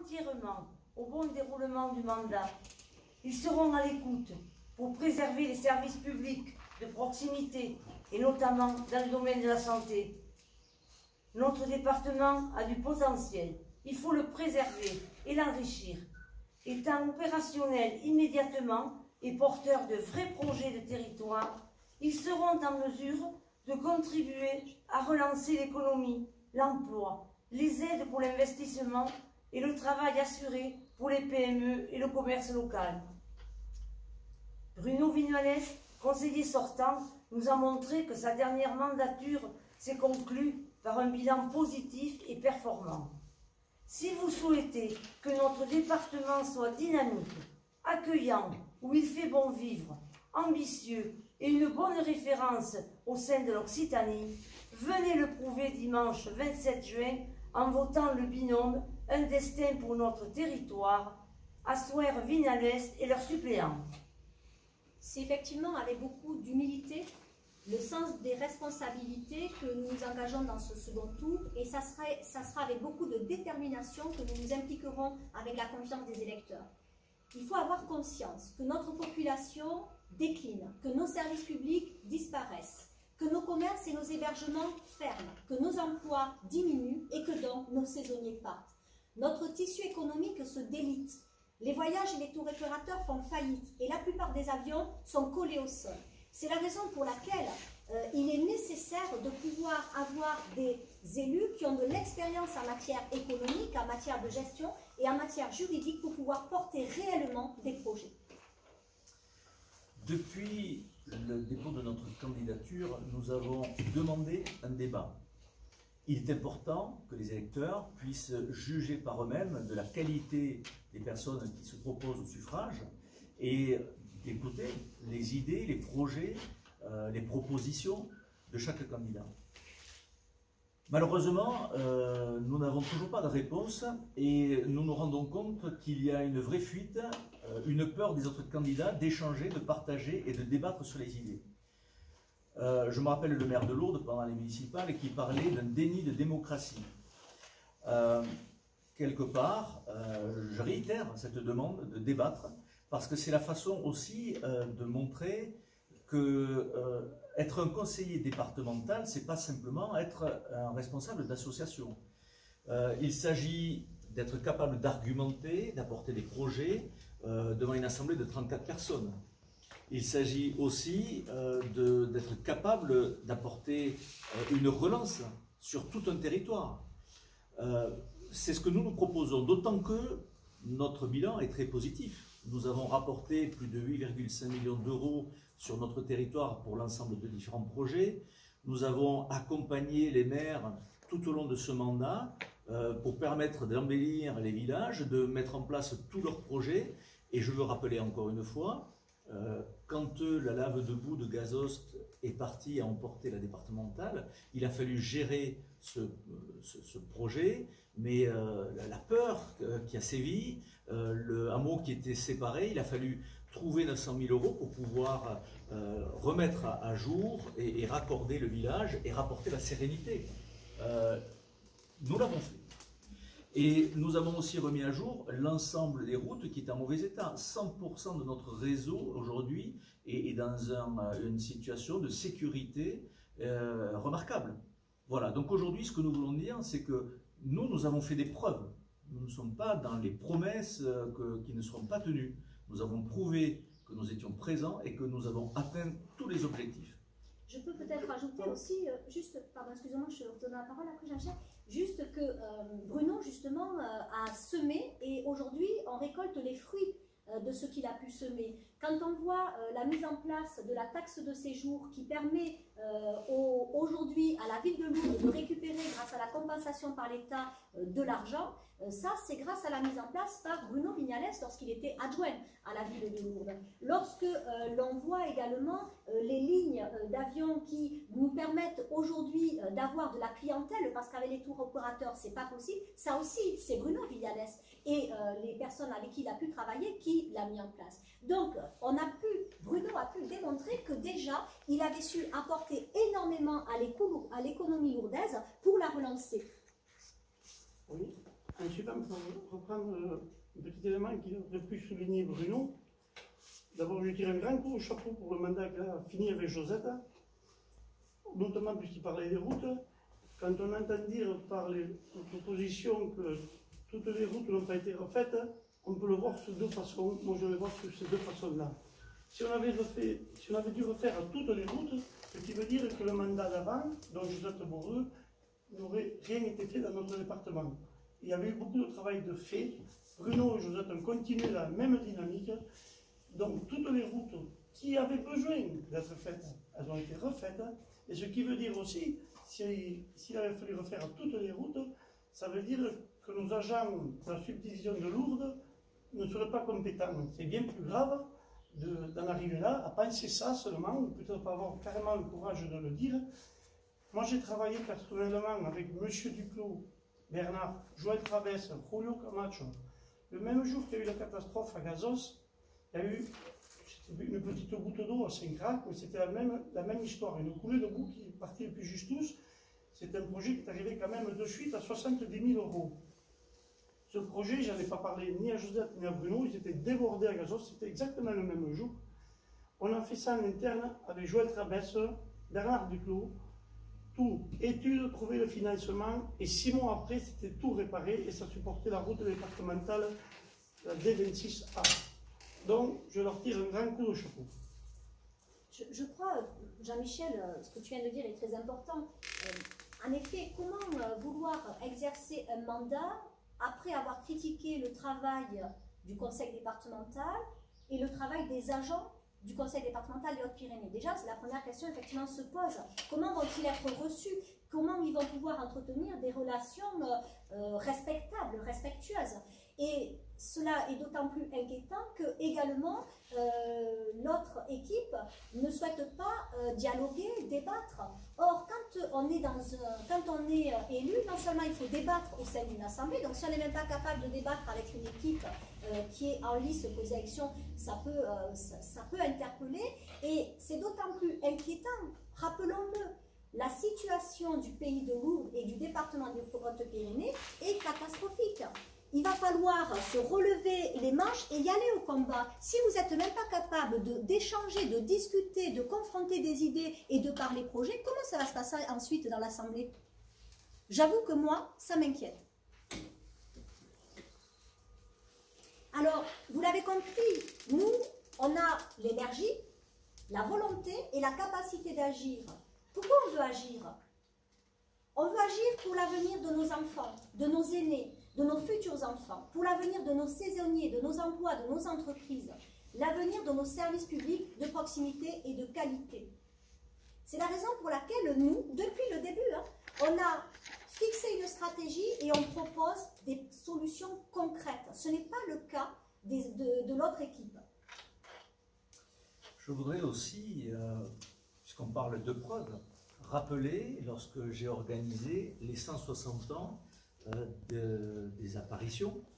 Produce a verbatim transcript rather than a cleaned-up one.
entièrement au bon déroulement du mandat. Ils seront à l'écoute pour préserver les services publics de proximité et notamment dans le domaine de la santé. Notre département a du potentiel. Il faut le préserver et l'enrichir. Étant opérationnel immédiatement et porteur de vrais projets de territoire, ils seront en mesure de contribuer à relancer l'économie, l'emploi, les aides pour l'investissement et le travail assuré pour les P M E et le commerce local. Bruno Vignales, conseiller sortant, nous a montré que sa dernière mandature s'est conclue par un bilan positif et performant. Si vous souhaitez que notre département soit dynamique, accueillant, où il fait bon vivre, ambitieux et une bonne référence au sein de l'Occitanie, venez le prouver dimanche vingt-sept juin en votant le binôme Un destin pour notre territoire, Assuer Vignales et leurs suppléants. C'est effectivement avec beaucoup d'humilité, le sens des responsabilités que nous nous engageons dans ce second tour, et ça sera, ça sera avec beaucoup de détermination que nous nous impliquerons avec la confiance des électeurs. Il faut avoir conscience que notre population décline, que nos services publics disparaissent, que nos commerces et nos hébergements ferment, que nos emplois diminuent et que donc nos saisonniers partent. Notre tissu économique se délite. Les voyages et les tours opérateurs font faillite et la plupart des avions sont collés au sol. C'est la raison pour laquelle euh, il est nécessaire de pouvoir avoir des élus qui ont de l'expérience en matière économique, en matière de gestion et en matière juridique pour pouvoir porter réellement des projets. Depuis le dépôt de notre candidature, nous avons demandé un débat. Il est important que les électeurs puissent juger par eux-mêmes de la qualité des personnes qui se proposent au suffrage et d'écouter les idées, les projets, euh, les propositions de chaque candidat. Malheureusement, euh, nous n'avons toujours pas de réponse et nous nous rendons compte qu'il y a une vraie fuite, euh, une peur des autres candidats d'échanger, de partager et de débattre sur les idées. Euh, je me rappelle le maire de Lourdes pendant les municipales qui parlait d'un déni de démocratie. Euh, quelque part, euh, je réitère cette demande de débattre parce que c'est la façon aussi euh, de montrer que euh, être un conseiller départemental, c'est pas simplement être un responsable d'association. Euh, il s'agit d'être capable d'argumenter, d'apporter des projets euh, devant une assemblée de trente-quatre personnes. Il s'agit aussi euh, d'être capable d'apporter euh, une relance sur tout un territoire. Euh, c'est ce que nous nous proposons, d'autant que notre bilan est très positif. Nous avons rapporté plus de huit virgule cinq millions d'euros sur notre territoire pour l'ensemble de différents projets. Nous avons accompagné les maires tout au long de ce mandat euh, pour permettre d'embellir les villages, de mettre en place tous leurs projets. Et je veux rappeler encore une fois, Euh, quand euh, la lave de boue de Gazost est partie à emporter la départementale, il a fallu gérer ce, ce, ce projet, mais euh, la, la peur euh, qui a sévi, euh, le hameau qui était séparé, il a fallu trouver neuf cent mille euros pour pouvoir euh, remettre à, à jour et, et raccorder le village et rapporter la sérénité. Euh, nous l'avons fait. Et nous avons aussi remis à jour l'ensemble des routes qui étaient en mauvais état. cent pour cent de notre réseau aujourd'hui est, est dans un, une situation de sécurité euh, remarquable. Voilà, donc aujourd'hui ce que nous voulons dire, c'est que nous, nous avons fait des preuves. Nous ne sommes pas dans les promesses euh, que, qui ne seront pas tenues. Nous avons prouvé que nous étions présents et que nous avons atteint tous les objectifs. Je peux peut-être ajouter aussi, euh, juste, pardon, excusez-moi, je redonne la parole après Jean-Michel, juste que euh, Bruno, justement, euh, a semé et aujourd'hui, on récolte les fruits euh, de ce qu'il a pu semer. Quand on voit euh, la mise en place de la taxe de séjour qui permet euh, aujourd'hui à la ville de Lourdes de récupérer, grâce à la compensation par l'État, euh, de l'argent, euh, ça, c'est grâce à la mise en place par Bruno Vignales lorsqu'il était adjoint à la ville de Lourdes. Lorsque euh, l'on voit également euh, les lignes euh, d'avion qui nous permettent aujourd'hui euh, d'avoir de la clientèle, parce qu'avec les tours opérateurs, c'est pas possible, ça aussi, c'est Bruno Vignales et euh, les personnes avec qui il a pu travailler qui l'a mis en place. Donc, on a pu, Bruno a pu démontrer que déjà, il avait su apporter énormément à l'économie lourdaise pour la relancer. Oui. Ensuite, pour reprendre un petit élément qu'il aurait pu souligner Bruno, d'abord, je lui tire un grand coup au chapeau pour le mandat qu'il a fini avec Josette, notamment puisqu'il parlait des routes. Quand on entend dire par les propositions que toutes les routes n'ont pas été refaites, on peut le voir sous deux façons. Moi, je le vois sous ces deux façons-là. Si on avait refait, si on avait dû refaire toutes les routes, ce qui veut dire que le mandat d'avant, dont Josette Bourreux, n'aurait rien été fait dans notre département. Il y avait eu beaucoup de travail de fait. Bruno et Josette ont continué la même dynamique. Donc toutes les routes qui avaient besoin d'être faites, elles ont été refaites. Et ce qui veut dire aussi, s'il si, avait fallu refaire toutes les routes, ça veut dire que nos agents de la subdivision de Lourdes ne seraient pas compétents. C'est bien plus grave d'en arriver là, à penser ça seulement, ou peut-être pas avoir carrément le courage de le dire. Moi j'ai travaillé personnellement avec M. Duclos, Bernard, Joël Travesse, Julio Camacho. Le même jour qu'il y a eu la catastrophe à Gazos, il y a eu une petite goutte d'eau à Saint-Crac, mais c'était la même, la même histoire. Une coulée de boue qui partait depuis Justus. C'est un projet qui est arrivé quand même de suite à soixante-dix mille euros. Ce projet, je n'en ai pas parlé ni à Josette ni à Bruno, ils étaient débordés à Gazos, c'était exactement le même jour. On a fait ça en interne avec Joël Trabesse, Bernard Duclos, tout, études, trouver le financement, et six mois après, c'était tout réparé et ça supportait la route départementale, la D vingt-six A. Donc, je leur tire un grand coup au chapeau. Je, je crois, Jean-Michel, ce que tu viens de dire est très important. Euh, en effet, comment euh, vouloir exercer un mandat après avoir critiqué le travail du conseil départemental et le travail des agents du conseil départemental des Hautes-Pyrénées? Déjà, la première question effectivement se pose. Comment vont-ils être reçus? Comment ils vont pouvoir entretenir des relations euh, respectables, respectueuses? Et cela est d'autant plus inquiétant que également euh, notre équipe ne souhaite pas euh, dialoguer, débattre. Or, quand on est, dans un, quand on est euh, élu, non seulement il faut débattre au sein d'une assemblée, donc si on n'est même pas capable de débattre avec une équipe euh, qui est en lice pour les élections, ça peut, euh, ça, ça peut interpeller. Et c'est d'autant plus inquiétant, rappelons-le, la situation du pays de Lourdes et du département des Hautes-Pyrénées est catastrophique. Il va falloir se relever les manches et y aller au combat. Si vous n'êtes même pas capable d'échanger, de, de discuter, de confronter des idées et de parler projet, comment ça va se passer ensuite dans l'Assemblée? J'avoue que moi, ça m'inquiète. Alors, vous l'avez compris, nous, on a l'énergie, la volonté et la capacité d'agir. Pourquoi on veut agir? On veut agir pour l'avenir de nos enfants, de nos aînés, de nos futurs enfants, pour l'avenir de nos saisonniers, de nos emplois, de nos entreprises, l'avenir de nos services publics de proximité et de qualité. C'est la raison pour laquelle nous, depuis le début, hein, on a fixé une stratégie et on propose des solutions concrètes. Ce n'est pas le cas des, de, de l'autre équipe. Je voudrais aussi, euh, puisqu'on parle de preuves, rappeler, lorsque j'ai organisé les cent soixante ans euh, de, des apparitions